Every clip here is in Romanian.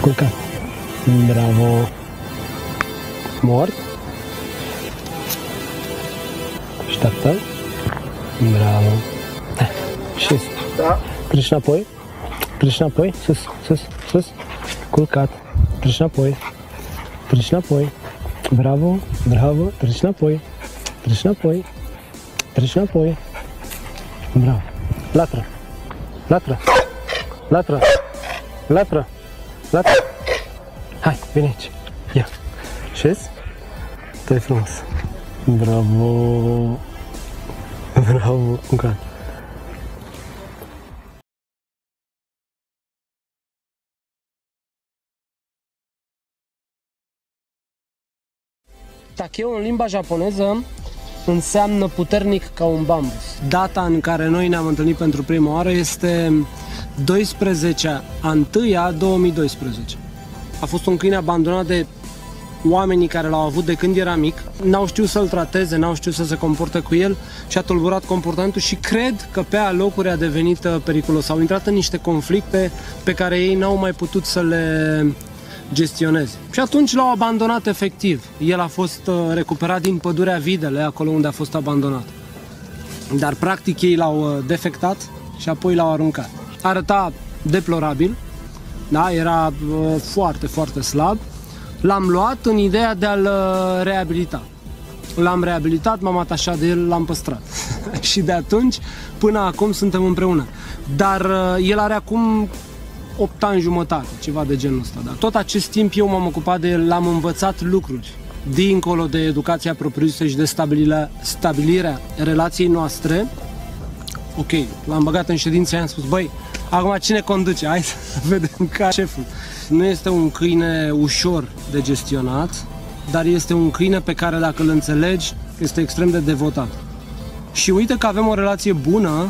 Culcat. Bravo. Mort. Așteaptă. Bravo. Și Da. treci înapoi. Treci înapoi. Sus, sus, sus. Culcat. Treci înapoi. Treci înapoi. Bravo, bravo. Treci înapoi. Treci înapoi. Treci înapoi. Bravo. Latră. Latră. Latră. Latră. Latră. Hai, vine aici. Ia. Șezi? Stai frumos. Bravo. Bravo. Încă. Takeo în limba japoneză înseamnă puternic ca un bambus. Data în care noi ne-am întâlnit pentru prima oară este 12/1/2012. A fost un câine abandonat de oamenii care l-au avut de când era mic. N-au știut să-l trateze, n-au știut să se comporte cu el și a tulburat comportamentul și cred că pe alocuri a devenit periculos. Au intrat în niște conflicte pe care ei n-au mai putut să le gestioneze. Și atunci l-au abandonat efectiv. El a fost recuperat din pădurea Videle, acolo unde a fost abandonat. Dar practic ei l-au defectat și apoi l-au aruncat. Arăta deplorabil, da? Era foarte, foarte slab. L-am luat în ideea de a-l reabilita. L-am reabilitat, m-am atașat de el, l-am păstrat. Și de atunci până acum suntem împreună. Dar el are acum 8 ani jumătate, ceva de genul ăsta. Dar tot acest timp eu m-am ocupat de el, l-am învățat lucruri. Dincolo de educația propriu-zisă și de stabilirea relației noastre, ok, l-am băgat în ședință și am spus, băi, acum cine conduce? Hai să vedem ca șeful. Nu este un câine ușor de gestionat, dar este un câine pe care dacă îl înțelegi, este extrem de devotat. Și uite că avem o relație bună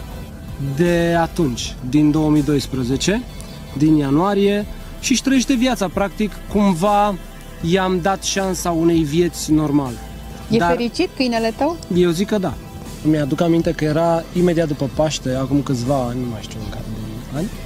de atunci, din 2012, din ianuarie, și își trăiește viața, practic, cumva i-am dat șansa unei vieți normale. E fericit câinele tău? Eu zic că da. Mi-aduc aminte că era imediat după Paște, acum câțiva ani, nu mai știu în care de ani,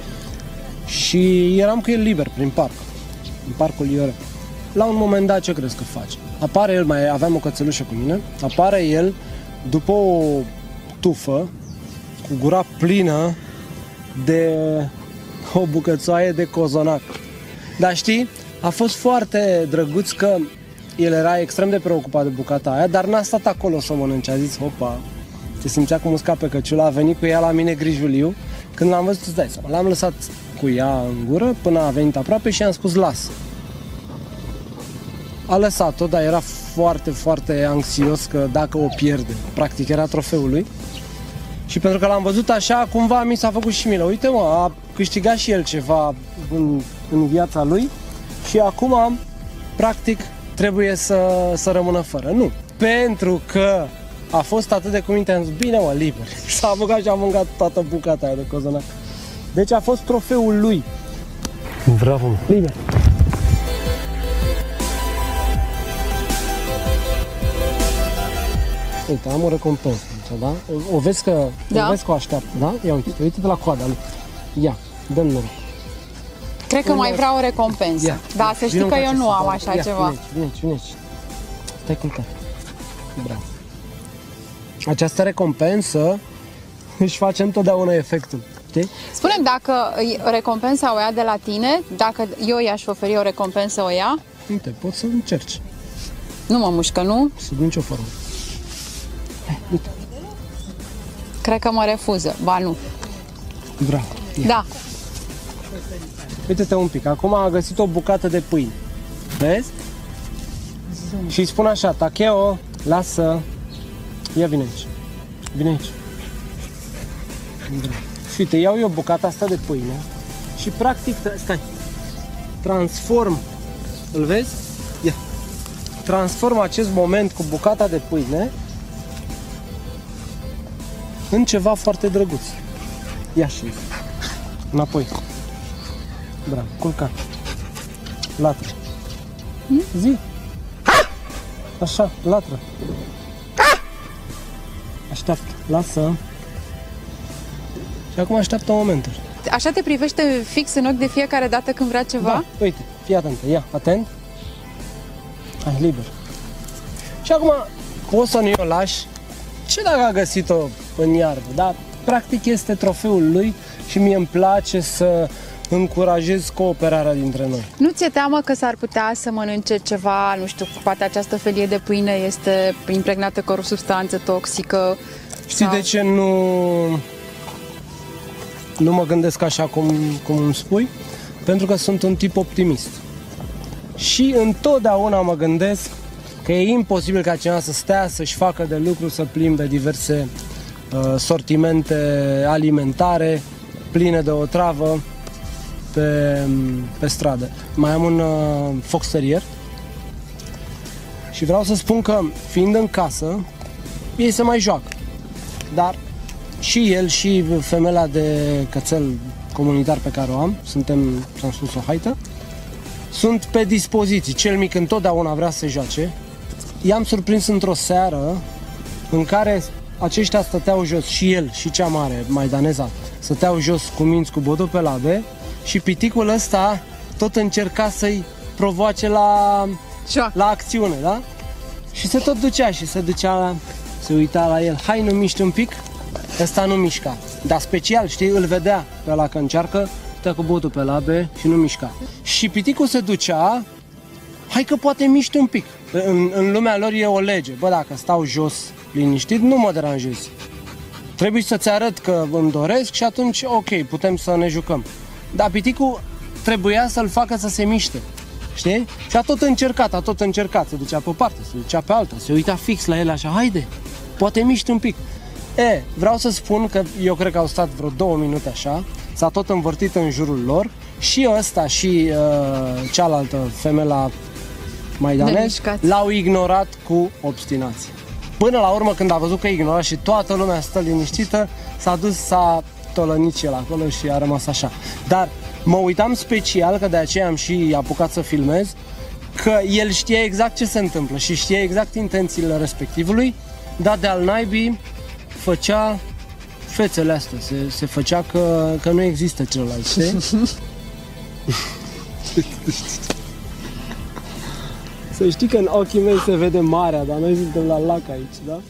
și eram cu el liber prin parc, în parcul Iore. La un moment dat, ce crezi că face? Apare el, mai aveam o cățelușă cu mine, apare el după o tufă, cu gura plină de o bucățoaie de cozonac. Dar știi, a fost foarte drăguț că el era extrem de preocupat de bucata aia, dar n-a stat acolo să o mănânce. A zis, hopa, se simțea cum usca pe căciulă, a venit cu ea la mine grijuliu. Când l-am văzut, îți dai seama, l-am lăsat cu ea în gură până a venit aproape și i-am spus, lasă. A lăsat-o, dar era foarte, foarte anxios că dacă o pierde. Practic era trofeul lui. Și pentru că l-am văzut așa, cumva mi s-a făcut și milă. Uite mă, a câștigat și el ceva în viața lui și acum, practic, trebuie să rămână fără. Nu, pentru că a fost atât de cuminte, am zis, bine mă, liber. S-a apucat și a mâncat toată bucata aia de cozonac. Deci a fost trofeul lui. Bravo, liber. Uite, am o recompensă, da? O vezi că, da. O vezi că o așteaptă, da? Ia uite, uite-te la coada lui. Ia, dă-mi noroc. Cred că mai vreau o recompensă. Ia, da, să știi că eu nu am așa ceva. Vine aici, vine aici. Stai culcat. Bravo. Această recompensă își face întotdeauna efectul, știi? Spune-mi, dacă recompensa o ia de la tine, dacă eu i-aș oferi o recompensă, o ia? Uite, poți să încerci. Nu mă mușcă, nu? Sub nicio formă. Uite. Cred că mă refuză. Ba, nu. Bravo. Ia. Da. Uite-te un pic. Acum a găsit o bucată de pâine. Vezi? Și îi spun așa, Takeo, lasă. Ia, vine aici. Vine aici. Și uite, iau eu bucata asta de pâine și practic, stai, transform, îl vezi? Ia. Transform acest moment cu bucata de pâine în ceva foarte drăguț. Ia și înapoi. Bravo, culcat. Latră. Zi. Așa, latră. Așteaptă, lasă. Și acum așteaptă momentul. Așa te privește fix în ochi de fiecare dată când vrea ceva? Da, uite, fii atentă, ia, atent. Hai, liber. Și acum poți să nu o lași și dacă a găsit-o în iarbă, dar practic este trofeul lui și mie îmi place să încurajez cooperarea dintre noi. Nu ți-e teamă că s-ar putea să mănânce ceva, nu știu, poate această felie de pâine este impregnată cu o substanță toxică? Știi de ce nu mă gândesc așa cum îmi spui? Pentru că sunt un tip optimist. Și întotdeauna mă gândesc că e imposibil ca cineva să stea, să-și facă de lucru, să plimbe diverse sortimente alimentare pline de otravă pe stradă. Mai am un fox terrier și vreau să spun că, fiind în casă, ei se mai joacă. Dar și el și femeia de cățel comunitar pe care o am, suntem, ți-am spus, o haită, sunt pe dispoziții. Cel mic întotdeauna vrea să se joace. I-am surprins într-o seară în care aceștia stăteau jos, și el și cea mare, maidaneza, stăteau jos cu minți, cu bodul pe labe și piticul ăsta tot încerca să-i provoace la acțiune, da? Și se tot ducea și se uita la el. Hai, nu miști un pic? Ăsta nu mișca. Dar special, știi, îl vedea pe ăla că încearcă, stă cu botul pe labe și nu mișca. Și piticul se ducea, hai că poate miști un pic. În lumea lor e o lege. Bă, dacă stau jos, liniștit, nu mă deranjezi. Trebuie să-ți arăt că îmi doresc și atunci, ok, putem să ne jucăm. Dar piticul trebuia să-l facă să se miște. Știi? Și a tot încercat, se ducea pe o parte, se ducea pe alta, se uita fix la el așa, haide, poate miști un pic. Vreau să spun că eu cred că au stat vreo 2 minute așa, s-a tot învârtit în jurul lor și ăsta și cealaltă femela maidanez l-au ignorat cu obstinație. Până la urmă, când a văzut că e ignorat și toată lumea stă liniștită, s-a dus, s-a tolănit și el acolo și a rămas așa. Dar mă uitam special, că de aceea am și apucat să filmez, că el știa exact ce se întâmplă și știa exact intențiile respectivului, dar de-al naibii făcea fețele astea, se făcea că nu există celălalt, știi? Să știi că în ochii mei se vede marea, dar noi suntem la lac aici, da?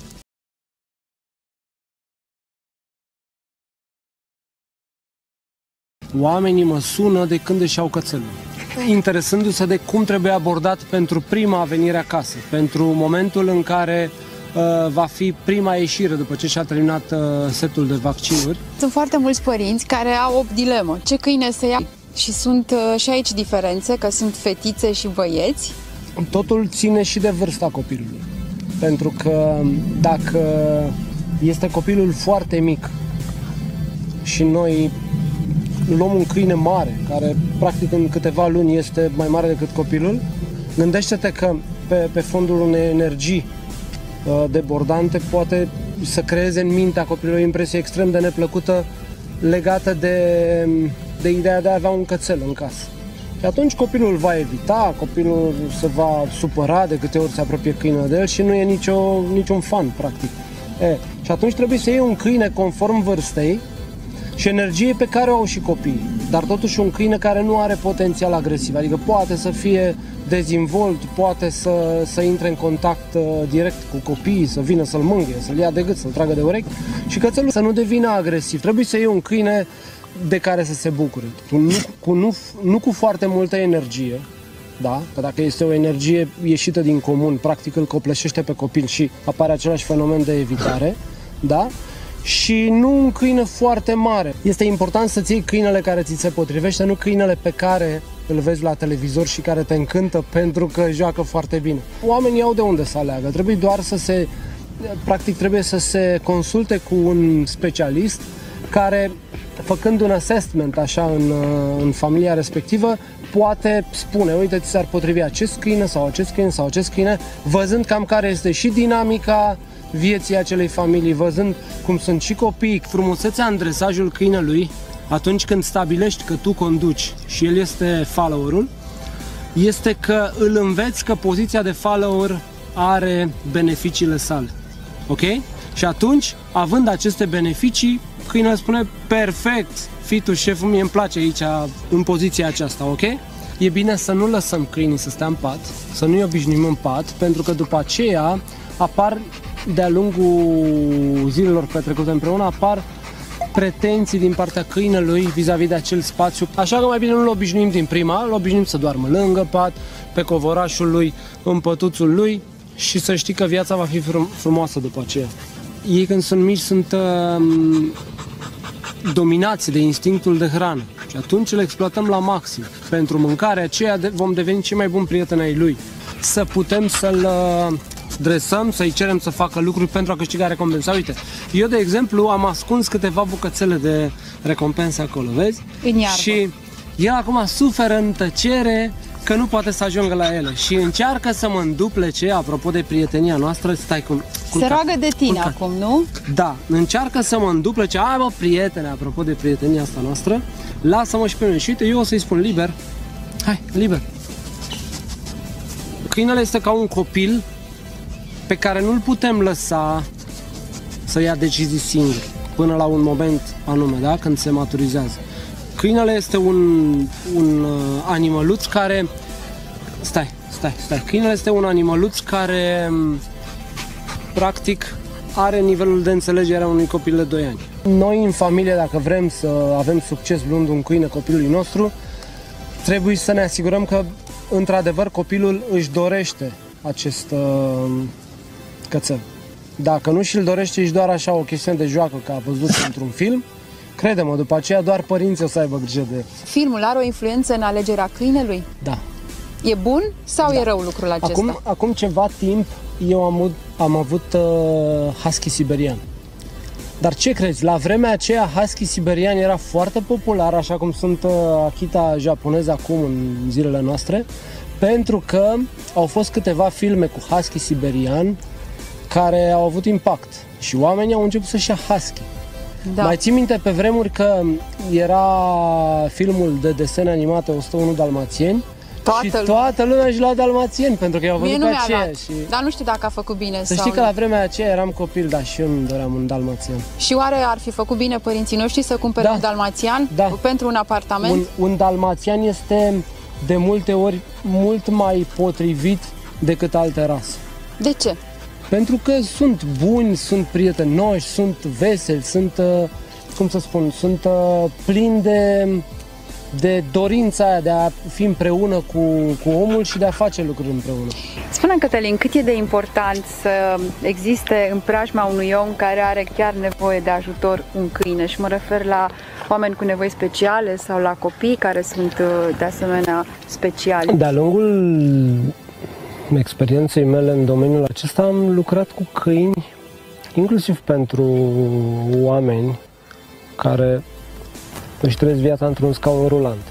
Oamenii mă sună de când își au cățelul, interesându-se de cum trebuie abordat pentru prima venire acasă, pentru momentul în care va fi prima ieșire după ce și-a terminat setul de vaccinuri. Sunt foarte mulți părinți care au o dilemă, ce câine să ia. Și sunt și aici diferențe, că sunt fetițe și băieți. Totul ține și de vârsta copilului. Pentru că dacă este copilul foarte mic și noi luăm un câine mare, care practic în câteva luni este mai mare decât copilul, gândește-te că pe fondul unei energii debordante poate să creeze în mintea copilului o impresie extrem de neplăcută legată de ideea de a avea un cățel în casă. Și atunci copilul va evita, copilul se va supăra de câte ori se apropie câinele de el și nu e niciun fan, practic. Și atunci trebuie să iei un câine conform vârstei și energiei pe care o au și copiii, dar totuși un câine care nu are potențial agresiv, adică poate să fie dezvolt, poate să intre în contact direct cu copiii, să vină să-l mângâie, să-l ia de gât, să-l tragă de urechi și cățelul să nu devină agresiv. Trebuie să iei un câine de care să se bucure, nu cu foarte multă energie, da? Că dacă este o energie ieșită din comun, practic îl copleșește pe copil și apare același fenomen de evitare, da? Și nu un câine foarte mare. Este important să-ți iei câinele care ți se potrivește, nu câinele pe care îl vezi la televizor și care te încântă pentru că joacă foarte bine. Oamenii au de unde să aleagă, trebuie doar trebuie să se consulte cu un specialist care, făcând un assessment așa în familia respectivă, poate spune, uite, ți s-ar potrivi acest câine sau acest câine sau acest câine, văzând cam care este și dinamica vieții acelei familii, văzând cum sunt și copiii. Frumusețea în dresajul câinelui, atunci când stabilești că tu conduci și el este followerul, este că îl înveți că poziția de follower are beneficiile sale. Ok? Și atunci, având aceste beneficii, câinele spune perfect, fii tu șeful, mie îmi place aici, în poziția aceasta, ok? E bine să nu lăsăm câinii să stea în pat, să nu-i obișnuim în pat, pentru că după aceea apar, de-a lungul zilelor petrecute împreună, apar pretenții din partea câinelui vis-a-vis de acel spațiu. Așa că mai bine nu-l obișnuim din prima, îl obișnuim să doarmă lângă pat, pe covorașul lui, în pătuțul lui și să știi că viața va fi frumoasă după aceea. Ei când sunt mici sunt dominați de instinctul de hrană și atunci îl exploatăm la maxim. Pentru mâncarea aceea vom deveni cei mai buni prieteni ai lui. Să putem să-l dresăm, să-i cerem să facă lucruri pentru a câștiga recompensa. Uite, eu de exemplu am ascuns câteva bucățele de recompense acolo, vezi? În iarbă. Și el acum suferă în tăcere că nu poate să ajungă la ele și încearcă să mă înduplece, apropo de prietenia noastră, stai cu se roagă de tine acum, nu? Da, încearcă să mă înduplece, hai bă, prietene, apropo de prietenia asta noastră, lasă-mă și pe mine și uite, eu o să-i spun liber, hai, liber. Câinele este ca un copil pe care nu-l putem lăsa să ia decizii singur până la un moment anume, da? Când se maturizează. Câinele este un animăluț care... Stai. Câinele este un animăluț care practic are nivelul de înțelegere a unui copil de 2 ani. Noi în familie, dacă vrem să avem succes luând un câine copilului nostru, trebuie să ne asigurăm că într-adevăr copilul își dorește acest cățel. Dacă nu și-l dorește, ești doar așa o chestiune de joacă, că a văzut într-un film, crede-mă, după aceea doar părinții o să aibă grijă de el. Filmul are o influență în alegerea câinelui? Da. E bun sau e rău lucrul acesta? Acum ceva timp eu am avut husky siberian. Dar ce crezi? La vremea aceea husky siberian era foarte popular, așa cum sunt Akita japonez acum în zilele noastre, pentru că au fost câteva filme cu husky siberian care au avut impact și oamenii au început să-și ia husky. Da. Mai ții minte pe vremuri că era filmul de desene animate 101 dalmațieni și toată lumea își lua dalmațieni pentru că i-au văzut pe aceea. Și... Dar nu știu dacă a făcut bine. Să știi că la vremea aceea eram copil, dar și eu îmi doream un dalmațian. Și oare ar fi făcut bine părinții noștri să cumpere un dalmațian pentru un apartament? Un dalmațian este de multe ori mult mai potrivit decât alte rase. De ce? Pentru că sunt buni, sunt prietenoși, sunt veseli, sunt, cum să spun, sunt plini de dorința aia de a fi împreună cu omul și de a face lucruri împreună. Spune-mi, Cătălin, cât e de important să existe în preajma unui om care are chiar nevoie de ajutor un câine? Și mă refer la oameni cu nevoi speciale sau la copii care sunt de asemenea speciali. De-a lungul experienței mele în domeniul acesta am lucrat cu câini, inclusiv pentru oameni care își trăiesc viața într-un scaun rulant.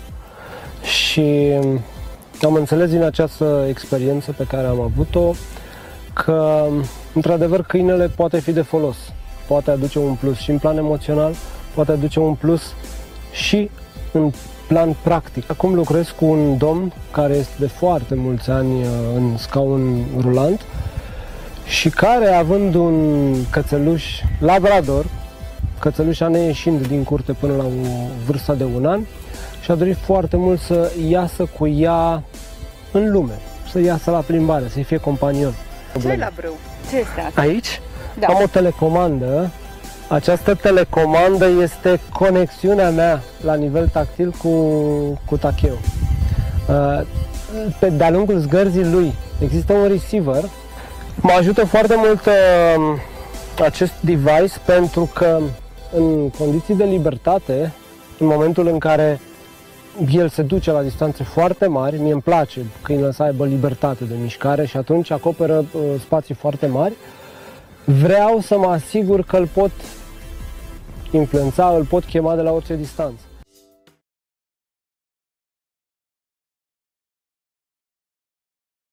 Și am înțeles din această experiență pe care am avut-o că, într-adevăr, câinele poate fi de folos. Poate aduce un plus și în plan emoțional, poate aduce un plus și în plan practic. Acum lucrez cu un domn care este de foarte mulți ani în scaun rulant și care, având un cățeluș labrador, cățelușa neieșind din curte până la o vârstă de 1 an, și-a dorit foarte mult să iasă cu ea în lume, să iasă la plimbare, să-i fie companion. Ce la brâu? Ce este asta? Aici am o telecomandă. Această telecomandă este conexiunea mea la nivel tactil cu Takeo. De-a lungul zgărzii lui există un receiver. Mă ajută foarte mult acest device pentru că în condiții de libertate, în momentul în care el se duce la distanțe foarte mari, mie îmi place câinele să aibă libertate de mișcare și atunci acoperă spații foarte mari, vreau să mă asigur că îl pot influența, îl pot chema de la orice distanță.